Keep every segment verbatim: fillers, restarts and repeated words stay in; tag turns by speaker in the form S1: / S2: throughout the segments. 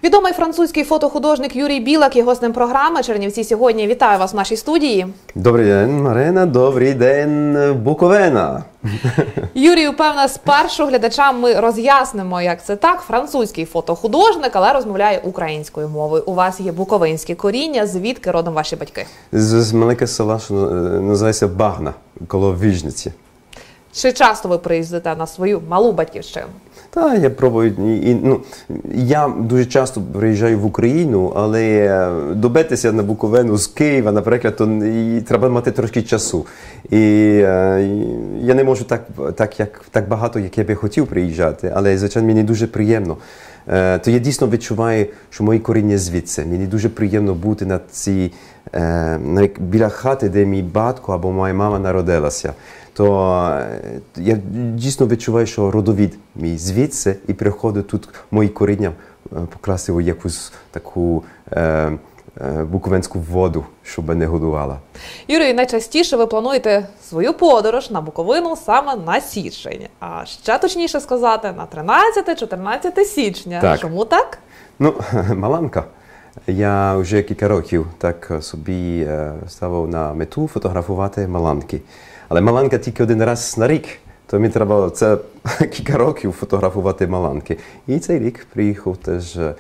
S1: Відомий французький фотохудожник Юрій Білак є гостем програми «Чернівці сьогодні». Вітаю вас в нашій студії.
S2: Добрий день, Марина. Добрий день, Буковина.
S1: Юрію, певно, спершу глядачам ми роз'яснимо, як це так. Французький фотохудожник, але розмовляє українською мовою. У вас є буковинське коріння. Звідки родом ваші батьки?
S2: З маленького села, що називається Багна, коло Вижниці.
S1: Чи часто ви приїздите на свою малу батьківщину?
S2: Та, я пробую. І, ну, я дуже часто приїжджаю в Україну, але добитися на Буковину з Києва, наприклад, то і треба мати трошки часу. І, і я не можу так, так, як, так багато, як я би хотів приїжджати, але, звичайно, мені дуже приємно. То я дійсно відчуваю, що мої коріння звідси. Мені дуже приємно бути на цій, на, біля хати, де мій батько або моя мама народилася. То я дійсно відчуваю, що родовід мій звідси і приходить тут мої коріння покласти у якусь таку е, е, буковинську воду, щоб не годувала.
S1: Юрій, найчастіше ви плануєте свою подорож на Буковину саме на січень. А ще точніше сказати, на тринадцяте-чотирнадцяте січня.
S2: Так.
S1: Чому так?
S2: Ну, маланка. Я вже кілька років так собі е, ставив на мету фотографувати маланки. Але маланка тільки один раз на рік, то мені треба це кілька років фотографувати маланки. І цей рік приїхав теж е,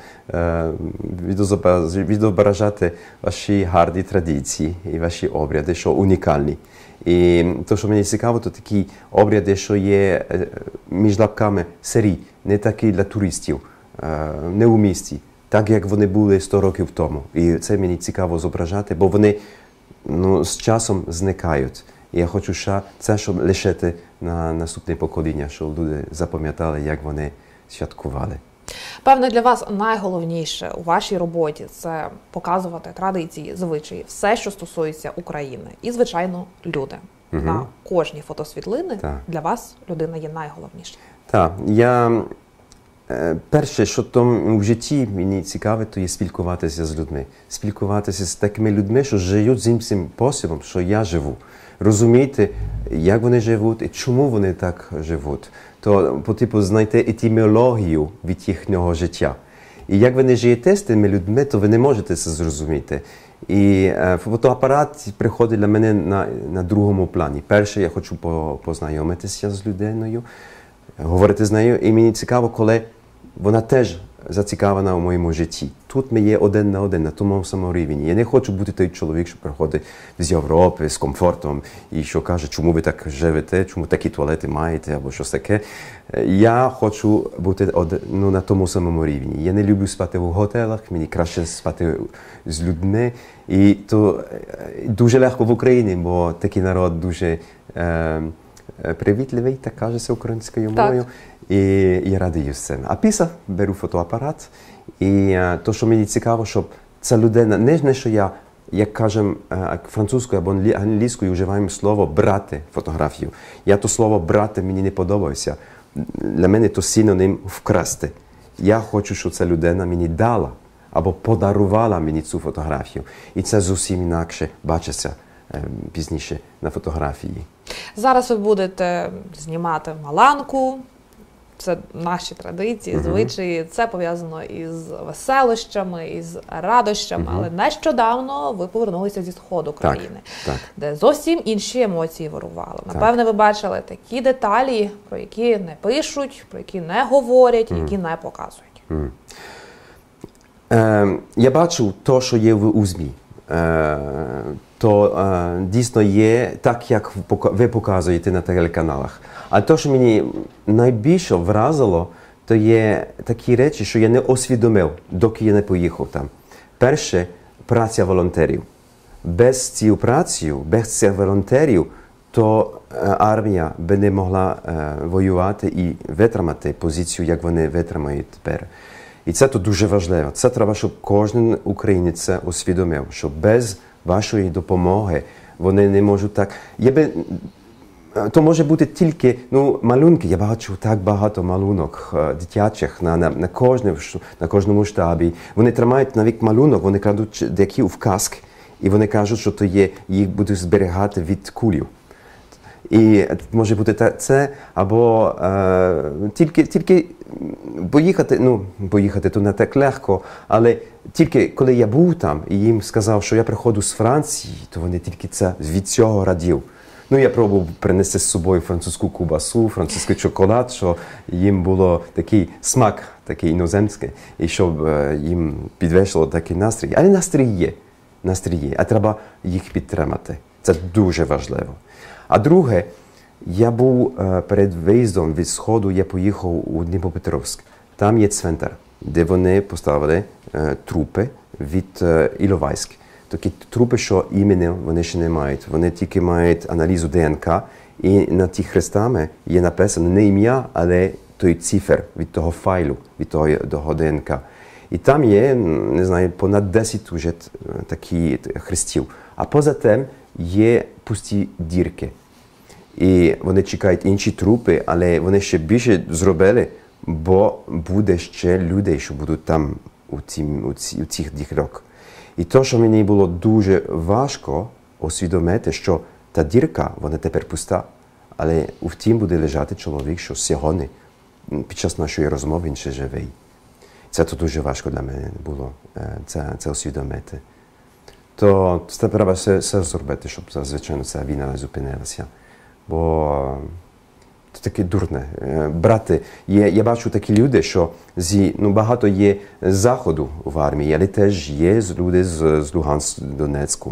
S2: відображати ваші гарні традиції і ваші обряди, що унікальні. І те, що мені цікаво, то такі обряди, що є між лапками сирі, не такі для туристів, е, не у місті, так як вони були сто років тому. І це мені цікаво зображати, бо вони ну, з часом зникають. І я хочу ще це, щоб лишити на наступне покоління, щоб люди запам'ятали, як вони святкували.
S1: Певно, для вас найголовніше у вашій роботі – це показувати традиції, звичаї, все, що стосується України. І, звичайно, люди. Угу. На кожній фотосвітлини так. Для вас людина є найголовніша. Так,
S2: я... Перше, що там в житті мені цікаве, то є спілкуватися з людьми. Спілкуватися з такими людьми, що живуть з іншим способом, що я живу. Розуміти, як вони живуть і чому вони так живуть. То, по типу, знайти етимологію від їхнього життя. І як ви не живете з тими людьми, то ви не можете це зрозуміти. І е, фотоапарат приходить для мене на, на другому плані. Перше, я хочу по, познайомитися з людиною, говорити з нею. І мені цікаво, коли вона теж зацікавлена у моєму житті. Тут ми є один на один, на тому самому рівні. Я не хочу бути той чоловік, що приходить з Європи, з комфортом, і що каже, чому ви так живете, чому такі туалети маєте, або щось таке. Я хочу бути один, ну, на тому самому рівні. Я не люблю спати в готелах, мені краще спати з людьми. І то дуже легко в Україні, бо такий народ дуже е, привітливий, так кажеться українською мовою. І я радий з цим. А після беру фотоапарат, і то, що мені цікаво, щоб ця людина, не, не що я, як кажемо французькою або англійською, вживаємо слово «брати» фотографію. Я то слово «брати» мені не подобається. Для мене то синонім «вкрасти». Я хочу, щоб ця людина мені дала або подарувала мені цю фотографію. І це зовсім інакше бачиться пізніше на фотографії.
S1: Зараз ви будете знімати маланку. Це наші традиції, uh-huh. звичаї. Це пов'язано із веселощами, із радощами. Uh-huh. Але нещодавно ви повернулися зі Сходу країни, так, так. де зовсім інші емоції вирували. Напевне, ви бачили такі деталі, про які не пишуть, про які не говорять, uh-huh. які не показують.
S2: Uh-huh. Е, я бачу те, що є в УЗМІ. Е, то е, дійсно є так, як ви показуєте на телеканалах. А те, що мені найбільше вразило, то є такі речі, що я не усвідомив, доки я не поїхав там. Перше, праця волонтерів. Без цієї праці, без цих волонтерів, то армія би не могла е, воювати і витримати позицію, як вони витримають тепер. І це то дуже важливо. Це треба, щоб кожен українець це усвідомив, що без вашої допомоги вони не можуть так... Я би... То може бути тільки ну, малюнки. Я бачу так багато малюнок дитячих на, на, на, кожному, на кожному штабі. Вони тримають навіть малюнок, вони кладуть деякі в каск, і вони кажуть, що то є, їх будуть зберігати від кулів. І може бути це, або е, тільки, тільки поїхати, ну, поїхати то не так легко, але тільки коли я був там і їм сказав, що я приходжу з Франції, то вони тільки це від цього радів. Ну, я пробував принести з собою французьку кубасу, французький шоколад, що їм було такий смак, такий іноземський, і щоб е, їм підвищило такий настрій. Але настрій є, настрій є, а треба їх підтримати. Це дуже важливо. А друге, я був е, перед виїздом від Сходу, я поїхав у Дніпропетровськ. Там є цвинтар, де вони поставили е, трупи від е, Іловайськ. Такі трупи, що імені вони ще не мають. Вони тільки мають аналізу ДНК, і на ті хрестами є написано не ім'я, але той цифр від того файлу, від того, того ДНК. І там є, не знаю, понад десять вже такі хрестів. А поза тим є пусті дірки. І вони чекають інші трупи, але вони ще більше зробили, бо буде ще людей, що будуть там у, цім, у, ці, у цих дірок. І то, що мені було дуже важко усвідомити, що та дірка, вона тепер пуста, але у втім буде лежати чоловік, що сьогодні, під час нашої розмови, він ще живий. Це то дуже важко для мене було, це, це усвідомити. То це треба все, все зробити, щоб, звичайно, ця війна зупинилася. Бо це таке дурне. Брати, є, я бачу такі люди, що зі, ну, багато є з Заходу в армії, але теж є люди з, з Луганську, Донецьку.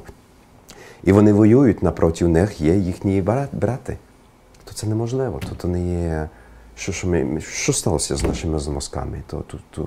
S2: І вони воюють, напроти них є їхні брати. То це неможливо, то, то не є... Що, що, ми, що сталося з нашими мозками? То, то, то,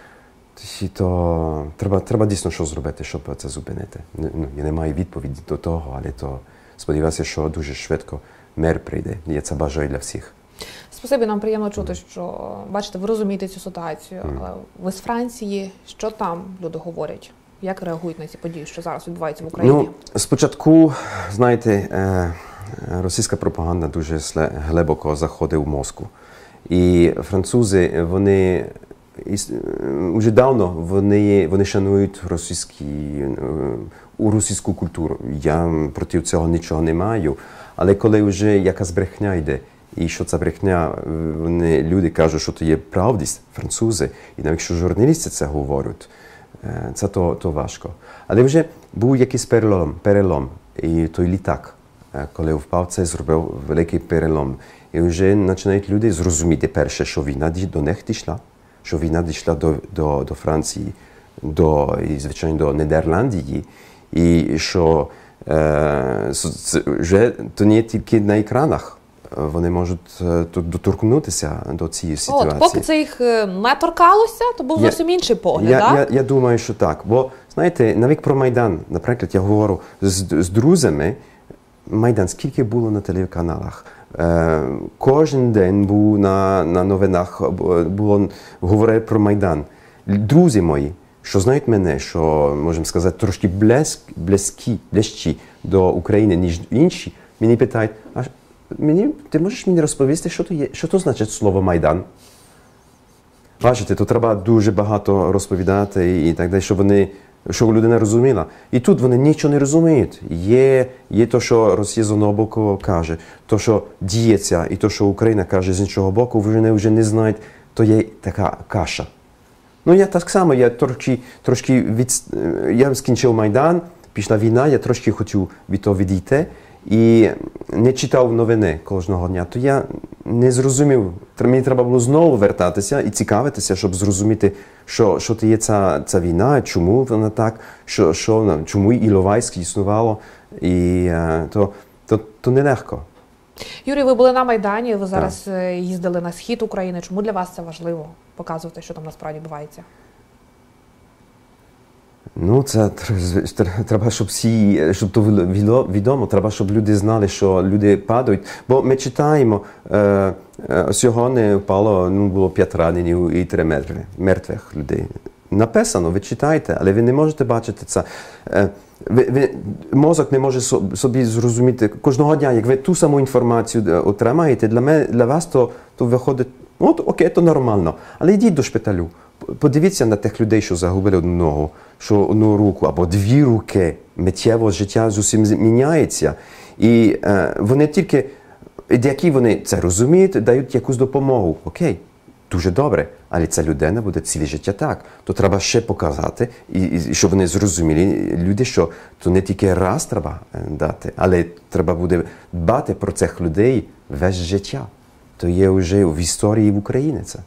S2: то, то треба, треба дійсно щось зробити, щоб це зупинити. Ну, я не маю відповіді до того, але то сподіваюся, що дуже швидко мир прийде. Я це бажаю для всіх.
S1: Спасибі, нам приємно чути, що, бачите, ви розумієте цю ситуацію.
S2: Mm.
S1: Але ви з Франції, що там люди говорять? Як реагують на ці події, що зараз відбуваються в Україні?
S2: Ну, спочатку, знаєте, російська пропаганда дуже глибоко заходить в мозку. І французи, вони вже давно вони, вони шанують російські, у російську культуру. Я проти цього нічого не маю. Але коли вже якась брехня йде, і що ця брехня, вони, люди кажуть, що то є правдість, французи, і навіть якщо журналісти це говорять, це то, то важко. Але вже був якийсь перелом, перелом, і той літак, коли впав, це зробив великий перелом. І вже починають люди зрозуміти перше, що війна до них дійшла, що війна дійшла до, до, до Франції, до, і, звичайно, до Нідерландії, і що е, вже то не тільки на екранах, вони можуть тут доторкнутися до цієї ситуації.
S1: От, поки це їх не торкалося, то був зовсім інший погляд,
S2: я,
S1: так?
S2: Я, я думаю, що так. Бо, знаєте, навіть про Майдан, наприклад, я говорю з, з друзями, Майдан, скільки було на телеканалах? Е, кожен день був на, на новинах, було, говорили про Майдан. Друзі мої, що знають мене, що, можемо сказати, трошки блеск, блескі, блещі до України, ніж інші, мені питають, а мені, ти можеш мені розповісти, що то є, що то значить слово Майдан? Бачите, то треба дуже багато розповідати і так далі, щоб вони, щоб людина розуміла. І тут вони нічого не розуміють. Є, є то, що Росія з одного боку каже, то, що діється, і то, що Україна каже з іншого боку, вони вже не знають, то є така каша. Ну, я так само, я трошки, трошки від... я скінчив Майдан, пішла війна, я трошки хотів від того відійти і не читав новини кожного дня. То я не зрозумів, мені треба було знову вертатися і цікавитися, щоб зрозуміти, що, що є ця, ця війна, чому вона так, що, що, чому Іловайськ існувало, і то, то, то нелегко.
S1: Юрій, ви були на Майдані, ви зараз так. їздили на схід України. Чому для вас це важливо показувати, що там насправді відбувається?
S2: Ну, це треба, щоб всі, щоб то відомо, треба, щоб люди знали, що люди падають. Бо ми читаємо, е, е, сьогодні впало, ну, було п'ять ранених і три мертвих людей. Написано, ви читаєте, але ви не можете бачити це. Е, ви, ви, мозок не може собі зрозуміти. Кожного дня, як ви ту саму інформацію отримаєте, для, мене, для вас то, то виходить, от окей, то нормально. Але йдіть до шпиталю. Подивіться на тих людей, що загубили одну ногу, що одну руку або дві руки. Миттєво життя зовсім міняється. І е, вони тільки, які вони це розуміють, дають якусь допомогу. Окей, дуже добре, але ця людина буде ціле життя так. То треба ще показати, і, і щоб вони зрозуміли, люди, що то не тільки раз треба дати, але треба буде дбати про цих людей весь життя. То є вже в історії в Україні це.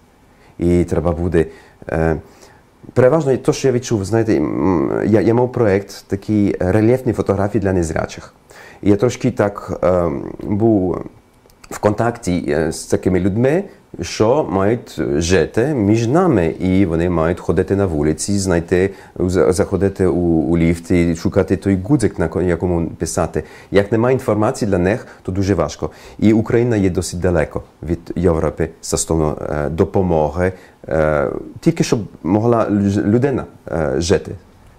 S2: І треба буде... Е, переважно, те, що я відчув, знаєте, я, я мав проєкт, такі рельєфні фотографії для незрячих. І я трошки так е, був в контакті з такими людьми, що мають жити між нами, і вони мають ходити на вулиці, знайти, заходити у, у ліфт і шукати той гудзик, на якому писати. Як немає інформації для них, то дуже важко. І Україна є досить далеко від Європи стосовно е, допомоги, е, тільки щоб могла людина е, жити.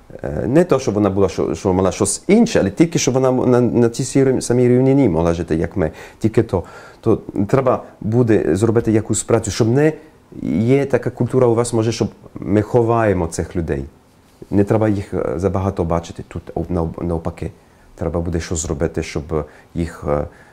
S2: Не то, щоб вона була, що, що мала щось інше, але тільки, щоб вона на, на тій самій рівнині могла жити, як ми. Тільки то. То треба буде зробити якусь працю, щоб не є така культура у вас, може, щоб ми ховаємо цих людей. Не треба їх забагато бачити тут, навпаки. Треба буде щось зробити, щоб їх,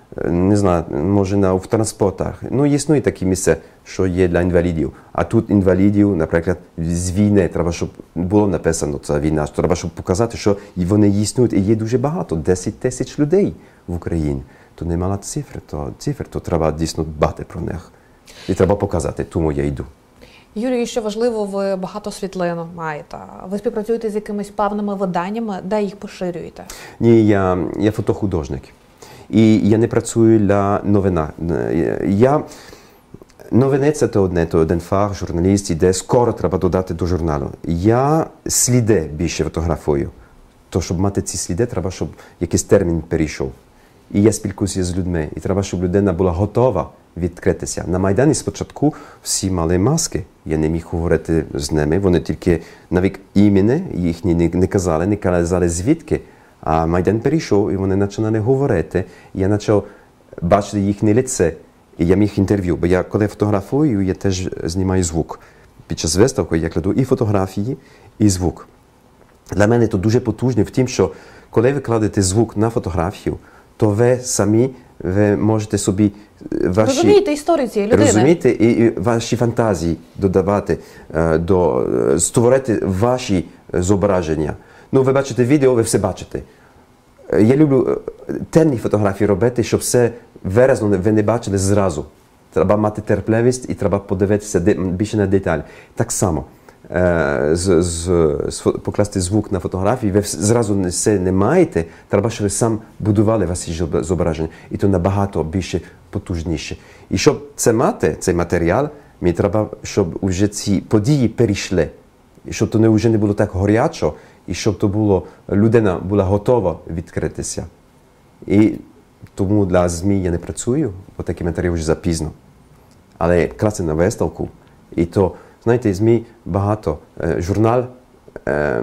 S2: не знаю, може на, в транспортах. Ну, існує такі місця, що є для інвалідів. А тут інвалідів, наприклад, з війни, треба, щоб було написано ця війна. Треба, щоб показати, що вони існують. І є дуже багато, десять тисяч людей в Україні. То немало цифр, то цифр, то треба дійсно дбати про них. І треба показати, тому я йду.
S1: Юрій, що важливо, ви багато світлин маєте. Ви співпрацюєте з якимись певними виданнями, де їх поширюєте?
S2: Ні, я, я фотохудожник. І я не працюю для новина. Я... Новини – це то одне, то один фах, журналіст, де скоро треба додати до журналу. Я сліди більше фотографую. То, щоб мати ці сліди, треба, щоб якийсь термін перейшов. І я спілкуюся з людьми. І треба, щоб людина була готова відкритися. На Майдані спочатку всі мали маски. Я не міг говорити з ними. Вони тільки навіть імені їхні не, не казали, не казали звідки. А Майдан перейшов, і вони почали говорити. І я почав бачити їхнє лице. І я міг інтерв'ю, бо я коли фотографую, я теж знімаю звук. Під час виставки я кладу і фотографії, і звук. Для мене це дуже потужно в тім, що коли ви кладете звук на фотографію, то ви самі ви можете собі ваші...
S1: Розумієте історію цієї людини.
S2: Розумієте, і, і ваші фантазії додавати, до, створити ваші зображення. Ну, ви бачите відео, ви все бачите. Я люблю темні фотографії робити, щоб все виразно ви не бачили зразу. Треба мати терпливість і треба подивитися більше на деталі. Так само, з, з, з, покласти звук на фотографії, ви зразу все не маєте, треба, щоб ви сам будували ваші зображення. І то набагато більше потужніше. І щоб це мати, цей матеріал, мені треба, щоб вже ці події перейшли. І щоб то не, вже не було так горячо, і щоб то було, людина була готова відкритися. І тому для ЗМІ я не працюю, бо такі матеріали вже запізно. Але класи на виставку, і то, знаєте, ЗМІ багато, е, журнал. Е,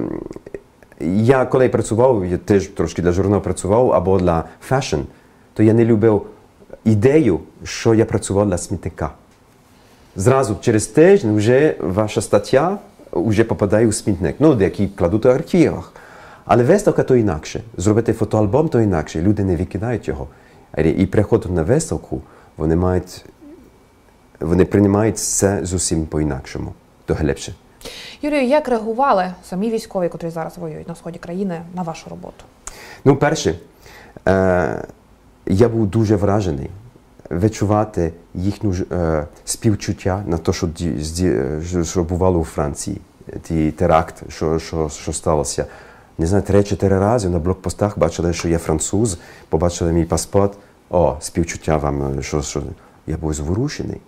S2: я коли працював, я теж трошки для журналу працював, або для фешн, то я не любив ідею, що я працював для смітника. Зразу через тиждень вже ваша стаття вже попадає у смітник. Ну, деякі кладуть в архівах. Але виставка то інакше. Зробити фотоальбом то інакше. Люди не викидають його. І приходять на виставку, вони мають, вони приймають це зовсім по-інакшому. То глибше.
S1: Юрію, як реагували самі військові, котрі зараз воюють на сході країни, на вашу роботу? Ну,
S2: перше, е, я був дуже вражений відчувати їхню е, співчуття на те, що, що бувало у Франції. Ті теракт, що, що, що сталося. Не знаю, три-чотири рази на блокпостах бачили, що я француз, побачили мій паспорт. О, співчуття вам, що, що я був зворушений.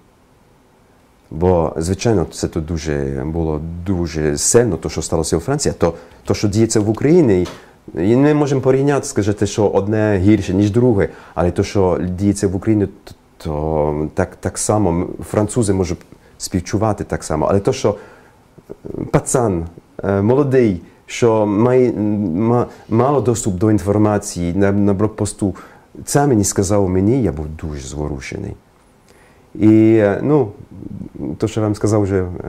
S2: Бо, звичайно, це тут дуже, було дуже сильно, то, що сталося у Франції, то, то що діється в Україні. І не можемо порівняти, скажете, що одне гірше, ніж друге, але то, що діється в Україні, то, то так, так само, французи можуть співчувати так само. Але то, що пацан, молодий, що має мало доступ до інформації на, на блокпосту, це мені сказав мені, я був дуже зворушений. І, ну, то, що я вам сказав вже е,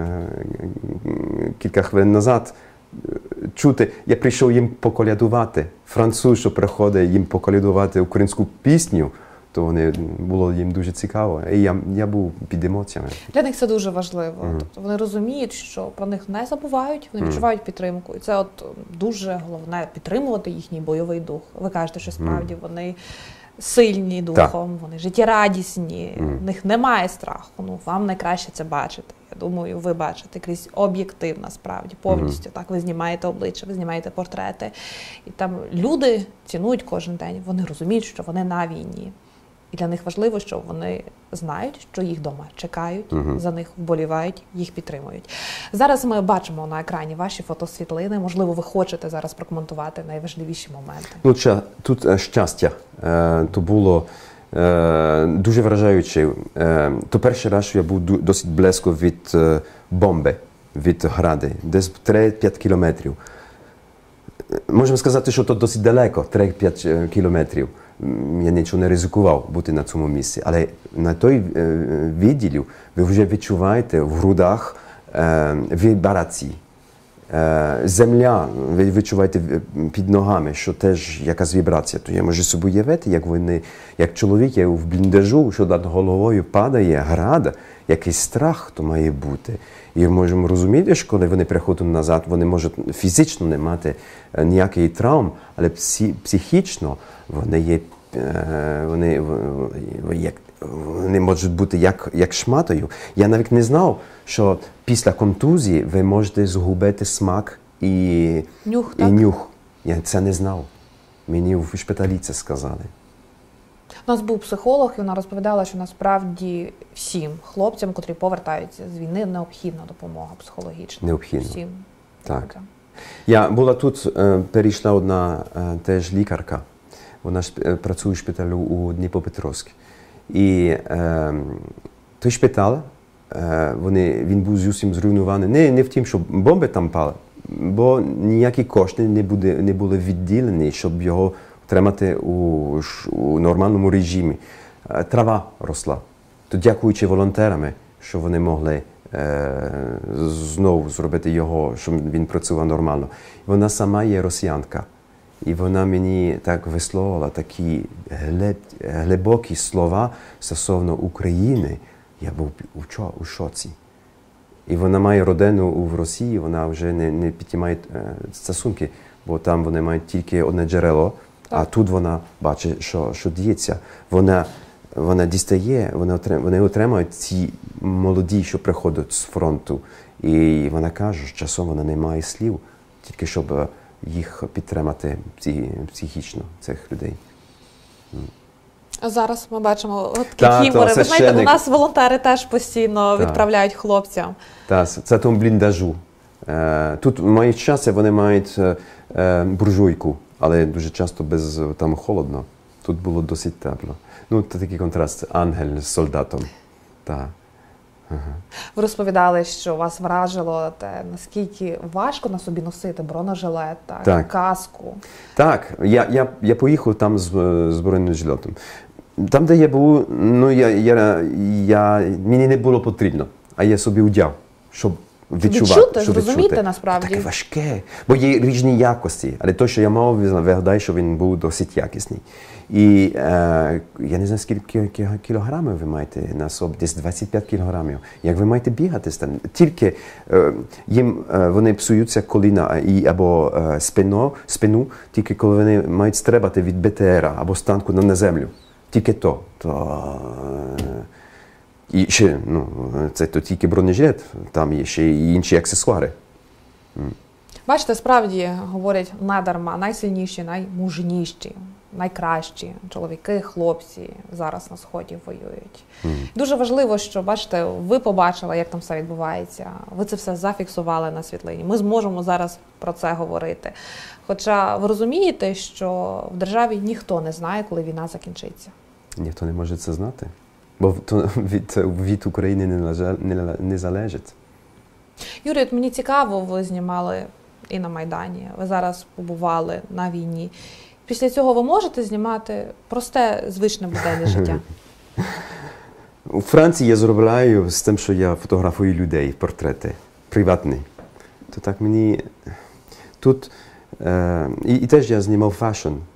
S2: кілька хвилин назад, чути, я прийшов їм поколядувати. Француз, що приходить їм поколядувати українську пісню, то вони, було їм дуже цікаво. І я, я був під емоціями.
S1: Для них це дуже важливо.
S2: Мгм.
S1: Тобто вони розуміють, що про них не забувають, вони відчувають підтримку. І це от дуже головне – підтримувати їхній бойовий дух. Ви кажете, що справді вони сильні духом, вони життєрадісні, в них немає страху. Ну, вам найкраще це бачити. Я думаю, ви бачите крізь об'єктив, насправді, повністю. Так, ви знімаєте обличчя, ви знімаєте портрети. І там люди цінують кожен день, вони розуміють, що вони на війні. І для них важливо, що вони знають, що їх вдома чекають,
S2: Мгм.
S1: за них вболівають, їх підтримують. Зараз ми бачимо на екрані ваші фотосвітлини. Можливо, ви хочете зараз прокоментувати найважливіші моменти.
S2: Ну, ча- тут е, щастя. Е, то було е, дуже вражаюче. Е, то перший раз, що я був ду- досить близько від е, бомби, від гради, десь три-п'ять кілометрів. Е, Можемо сказати, що то досить далеко, три-п'ять е, кілометрів. М, Я нічого не ризикував бути на цьому місці. Але на той е, відділі ви вже відчуваєте в грудах е, вібрації. Е, Земля, ви відчуваєте в- під ногами, що теж якась вібрація. То я можу собі уявити, як вони, як чоловік є в бліндажу, що над головою падає град, якийсь страх то має бути. І ми можемо розуміти, що коли вони приходять назад, вони можуть фізично не мати е, ніяких травм, але псі, психічно вони є, е, вони, в- в- як, вони можуть бути як, як шматою. Я навіть не знав, що після контузії ви можете згубити смак і
S1: Нюх,
S2: і
S1: так?
S2: нюх. Я це не знав. Мені в шпиталі це сказали.
S1: У нас був психолог, і вона розповідала, що насправді всім хлопцям, котрі повертаються з війни, необхідна допомога психологічна.
S2: Необхідно.
S1: Всім.
S2: Так.
S1: Правда.
S2: Я була тут, е, перейшла одна е, теж лікарка. Вона шп- е, працює в шпиталю у Дніпропетровську. І е, той шпиталь, е, вони, він був зовсім зруйнований. Не, не в тім, що бомби там пали, бо ніякі кошти не, буде, не були відділені, щоб його тримати у, ш- у нормальному режимі. Е, Трава росла. То дякуючи волонтерам, що вони могли е, знову зробити його, щоб він працював нормально. Вона сама є росіянка. І вона мені так висловила такі глиб, глибокі слова стосовно України. Я був у, чо, у шоці. І вона має родину в Росії, вона вже не, не підіймає е, стосунки, бо там вони мають тільки одне джерело, а тут вона бачить, що, що діється. Вона, вона дістає, вони, отрим, вони отримують ці молоді, що приходять з фронту. І вона каже, що часом вона не має слів, тільки щоб е, їх підтримати психі- психічно, цих людей.
S1: А зараз ми бачимо от
S2: Та,
S1: кікімори.
S2: то
S1: Ви знаєте, у
S2: священик.
S1: нас волонтери теж постійно
S2: Так.
S1: відправляють хлопцям.
S2: Та, це тому бліндажу. Е, Тут мають час, вони мають е, е, буржуйку, але дуже часто без, там холодно. Тут було досить тепло. Ну, це такий контраст, ангель з солдатом. Та.
S1: Ви розповідали, що вас вражило те, наскільки важко на собі носити бронежилет, так,
S2: Так.
S1: каску.
S2: Так, я, я, я поїхав там з, е, з бронежилетом. Там, де я був, ну, я, я, я, мені не було потрібно, а я собі одяг, щоб відчувати.
S1: Відчути,
S2: щоб
S1: зрозуміти
S2: відчути.
S1: насправді.
S2: Таке важке, бо є різні якості, але те, що я мав, виглядає, що він був досить якісний. І е, я не знаю, скільки кі- кілограмів ви маєте на собі, десь двадцять п'ять кілограмів. Як ви маєте бігати з тим? Тільки е, їм е, вони псуються коліна і, або е, спину, спину, тільки коли вони мають стрибати від Б Т Р або з танку на, на землю. Тільки то. то е, і ще, ну, це то тільки бронежилет, там є ще і інші аксесуари.
S1: Бачите, справді говорять надарма, найсильніші, наймужніші, найкращі чоловіки, хлопці зараз на Сході воюють. Дуже важливо, що, бачите, ви побачили, як там все відбувається, ви це все зафіксували на світлині. Ми зможемо зараз про це говорити. Хоча ви розумієте, що в державі ніхто не знає, коли війна закінчиться.
S2: Ніхто не може це знати, бо то від, від України не, належа- не, нале- не залежить.
S1: Юрій, от мені цікаво, ви знімали і на Майдані, ви зараз побували на війні. Після цього ви можете знімати просте, звичне буденне життя?
S2: У Франції я заробляю з тим, що я фотографую людей, портрети, приватні. То так мені тут, е, і, і теж я знімав фашн.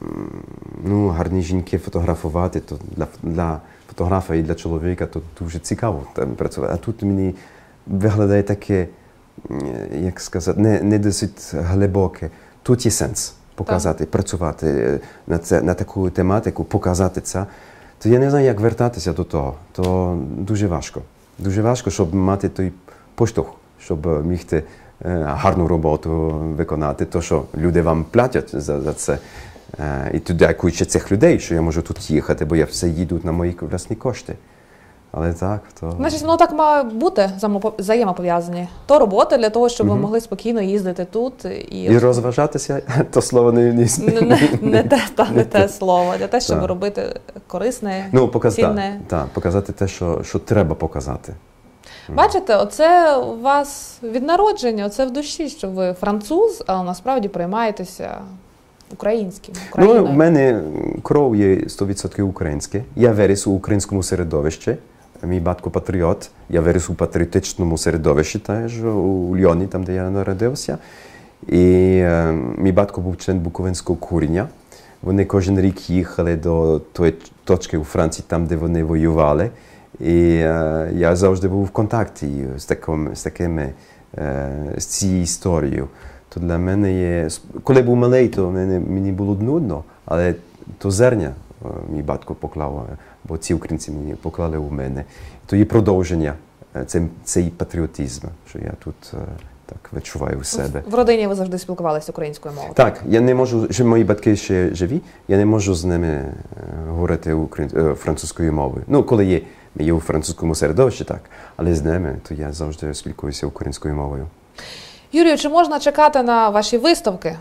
S2: ну, гарні жінки фотографувати, то для, для фотографа і для чоловіка то дуже цікаво там працювати. А тут мені виглядає таке, як сказати, не, не досить глибоке. Тут є сенс показати, так. працювати на, це, на таку тематику, показати це. То я не знаю, як вертатися до того. То дуже важко. Дуже важко, щоб мати той поштовх, щоб мігти гарну роботу виконати, то, що люди вам платять за, за це. І то дякуючи цих людей, що я можу тут їхати, бо я все їду на мої власні кошти. Але так, то...
S1: Значить, воно так має бути взаємопов'язані. То робота для того, щоб ви могли спокійно їздити тут. І,
S2: і розважатися, то слово не... Не,
S1: не, не, те, та, не те слово, для те, щоб так. робити корисне,
S2: ну, показ...
S1: цінне.
S2: Так, показати те, що, що треба показати.
S1: Бачите, оце у вас від народження, оце в душі, що ви француз, але насправді приймаєтеся українським, Україною.
S2: Ну, в мене кров є сто відсотків українське. Я виріс у українському середовищі. Мій батько патріот. Я виріс у патріотичному середовищі теж, у Льоні, там, де я народився. І е, мій батько був член Буковинського курення. Вони кожен рік їхали до тої точки у Франції, там, де вони воювали. І е, я завжди був в контакті з, таким, з такими, е, з цією історією. То для мене є... Коли був малий, то мені, мені було нудно, але то зерня е, мій батько поклав, бо ці українці мені поклали у мене. То є продовження, е, цей, цей патріотизм, що я тут е, так відчуваю у себе.
S1: В родині ви завжди спілкувалися українською мовою?
S2: Так, я не можу, що мої батьки ще живі, я не можу з ними е, говорити україн... е, французькою мовою. Ну, коли є Є у французькому середовищі, так, але з ними, то я завжди спілкуюся українською мовою.
S1: Юрію, чи можна чекати на ваші виставки?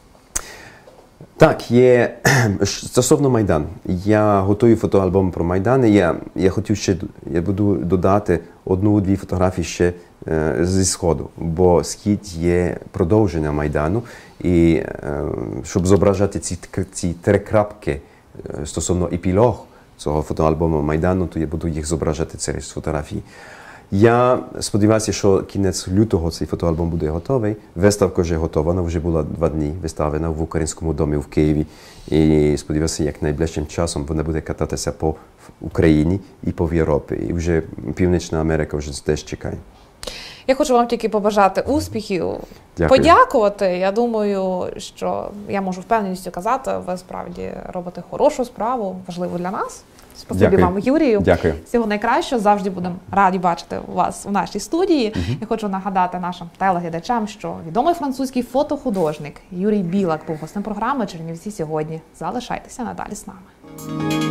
S2: Так, є стосовно Майдан. Я готую фотоальбом про Майдан, і я, я хотів ще, я буду додати одну-дві фотографії ще е, зі Сходу, бо Схід є продовження Майдану, і е, щоб зображати ці, ці три крапки е, стосовно епілог цього фотоальбому Майдану, то я буду їх зображати через фотографії. Я сподіваюся, що кінець лютого цей фотоальбом буде готовий. Виставка вже готова, вона вже була два дні виставлена в Українському домі в Києві. І сподіваюся, як найближчим часом вона буде кататися по Україні і по Європі. І вже Північна Америка вже теж чекає.
S1: Я хочу вам тільки побажати успіхів,
S2: Дякую.
S1: подякувати. Я думаю, що я можу впевненістю казати, ви справді робите хорошу справу, важливу для нас. Спасибі вам, Юрію.
S2: Дякую.
S1: Всього найкращого. Завжди будемо раді бачити вас у нашій студії.
S2: Угу.
S1: Я хочу нагадати нашим телеглядачам, що відомий французький фотохудожник Юрій Білак був гостем програми «Чернівці сьогодні». Залишайтеся надалі з нами.